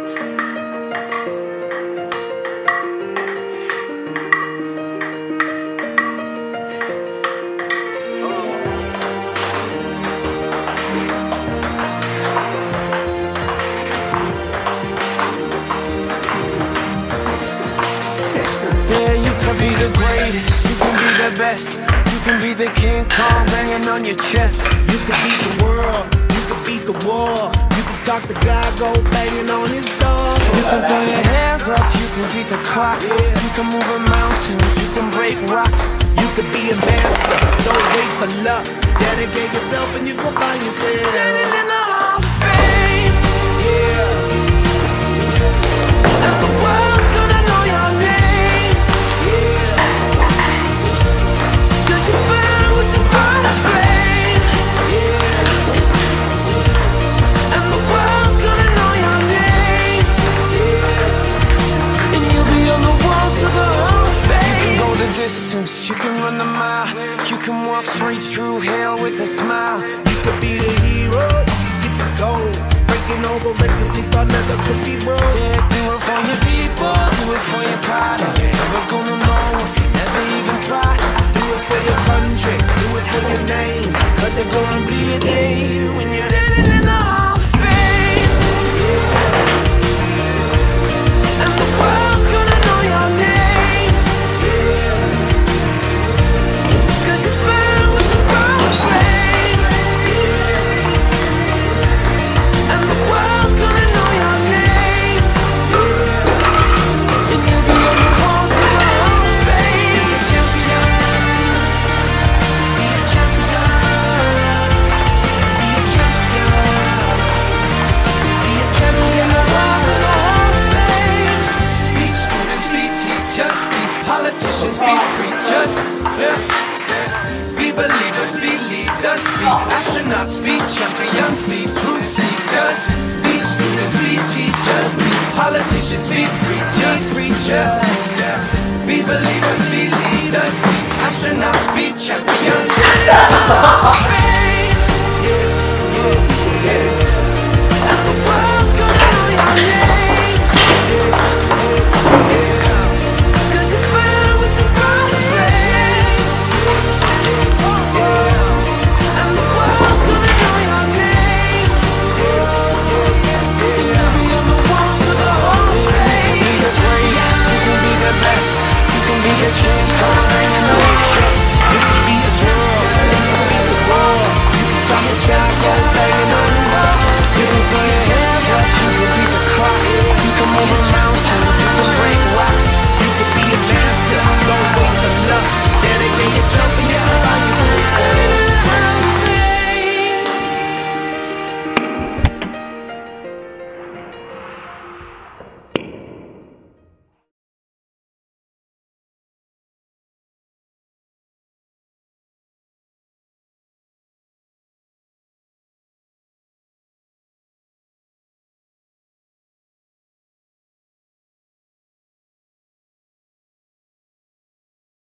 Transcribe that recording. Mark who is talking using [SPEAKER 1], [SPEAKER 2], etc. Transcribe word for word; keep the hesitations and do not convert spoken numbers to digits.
[SPEAKER 1] Best. You can be the King Kong banging on your chest.
[SPEAKER 2] You can beat the world, you can beat the war. You can talk to God, go banging on his door.
[SPEAKER 1] You can throw your hands up, you can beat the clock.
[SPEAKER 2] Yeah.
[SPEAKER 1] You can move a mountain, you can break rocks.
[SPEAKER 2] You can be a master, don't wait for luck. Dedicate yourself and you go find yourself.
[SPEAKER 1] Standing in the Hall of Fame.
[SPEAKER 2] Yeah.
[SPEAKER 1] And the world's gonna know your name.
[SPEAKER 2] Yeah.
[SPEAKER 1] You can run the mile, you can walk straight through hell with a smile.
[SPEAKER 2] You can be the hero, you can get the gold. Breaking all the records they thought never could be broke.
[SPEAKER 1] Yeah, do it for your people, do it for your pride. And you're never gonna know if you never even try.
[SPEAKER 2] Do it for your country, do it for your name. Cause there's gonna be a day when you're
[SPEAKER 1] standing in the Hall of Fame. And the world's gonna know your name. Politicians be preachers, yeah. Be believers, be leaders, be astronauts, be champions, be truth seekers. Be students, be teachers, be politicians, be preachers, preachers, yeah. Be believers, be leaders, be astronauts, be champions.